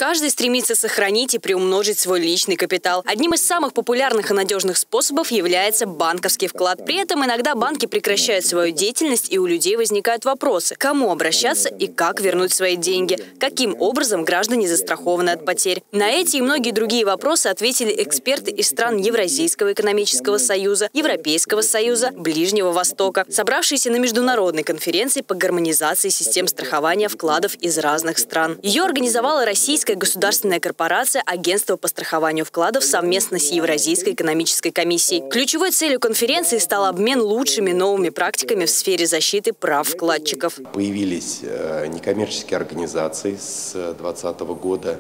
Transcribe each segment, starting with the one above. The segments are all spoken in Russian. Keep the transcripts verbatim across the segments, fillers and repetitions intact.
Каждый стремится сохранить и приумножить свой личный капитал. Одним из самых популярных и надежных способов является банковский вклад. При этом иногда банки прекращают свою деятельность, и у людей возникают вопросы: к кому обращаться и как вернуть свои деньги, каким образом граждане застрахованы от потерь. На эти и многие другие вопросы ответили эксперты из стран Евразийского экономического союза, Европейского союза, Ближнего Востока, собравшиеся на международной конференции по гармонизации систем страхования вкладов из разных стран. Ее организовала Российская государственная корпорация Агентство по страхованию вкладов совместно с Евразийской экономической комиссией. Ключевой целью конференции стал обмен лучшими новыми практиками в сфере защиты прав вкладчиков. Появились некоммерческие организации с две тысячи двадцатого года.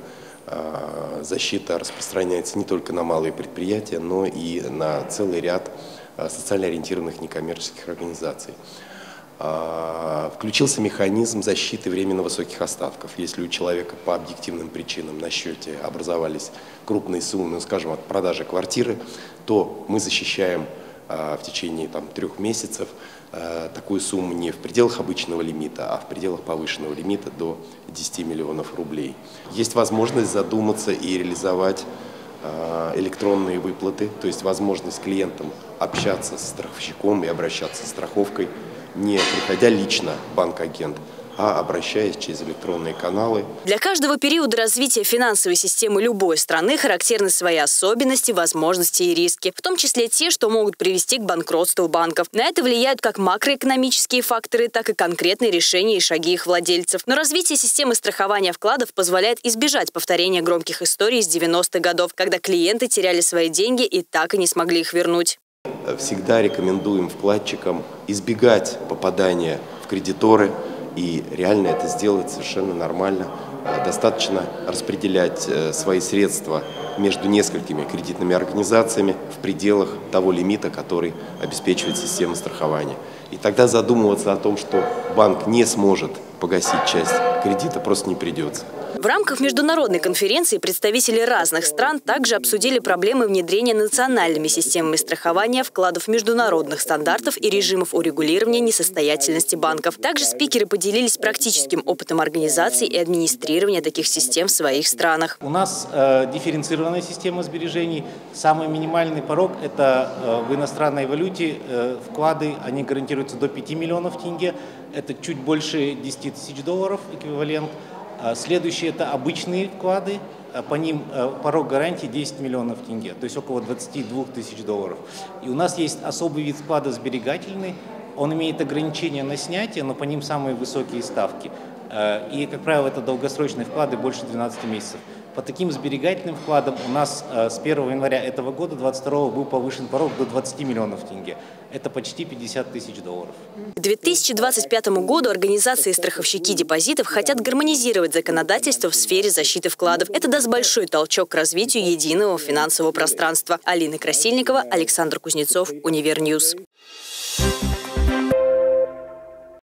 Защита распространяется не только на малые предприятия, но и на целый ряд социально ориентированных некоммерческих организаций. Включился механизм защиты временно высоких остатков. Если у человека по объективным причинам на счете образовались крупные суммы, ну, скажем, от продажи квартиры, то мы защищаем в течение там, трех месяцев такую сумму не в пределах обычного лимита, а в пределах повышенного лимита до десяти миллионов рублей. Есть возможность задуматься и реализовать электронные выплаты, то есть возможность клиентам общаться с страховщиком и обращаться с страховкой, не приходя лично в банк-агент, а обращаясь через электронные каналы. Для каждого периода развития финансовой системы любой страны характерны свои особенности, возможности и риски, в том числе те, что могут привести к банкротству банков. На это влияют как макроэкономические факторы, так и конкретные решения и шаги их владельцев. Но развитие системы страхования вкладов позволяет избежать повторения громких историй из девяностых годов, когда клиенты теряли свои деньги и так и не смогли их вернуть. Всегда рекомендуем вкладчикам избегать попадания в кредиторы, и реально это сделать совершенно нормально. Достаточно распределять свои средства между несколькими кредитными организациями в пределах того лимита, который обеспечивает система страхования. И тогда задумываться о том, что банк не сможет погасить часть кредита, просто не придется. В рамках международной конференции представители разных стран также обсудили проблемы внедрения национальными системами страхования вкладов международных стандартов и режимов урегулирования несостоятельности банков. Также спикеры поделились практическим опытом организации и администрирования таких систем в своих странах. У нас э, дифференцированная система сбережений. Самый минимальный порог – это э, в иностранной валюте э, вклады, они гарантируются до пяти миллионов тенге. Это чуть больше десяти тысяч долларов эквивалент. Следующие – это обычные вклады, по ним порог гарантии десять миллионов тенге, то есть около двадцати двух тысяч долларов. И у нас есть особый вид вклада сберегательный, он имеет ограничения на снятие, но по ним самые высокие ставки. И, как правило, это долгосрочные вклады больше двенадцати месяцев. По таким сберегательным вкладам у нас с первого января этого года, двадцать второго, был повышен порог до двадцати миллионов тенге. Это почти пятьдесят тысяч долларов. К две тысячи двадцать пятому году организации страховщики депозитов хотят гармонизировать законодательство в сфере защиты вкладов. Это даст большой толчок к развитию единого финансового пространства. Алина Красильникова, Александр Кузнецов, Универньюз.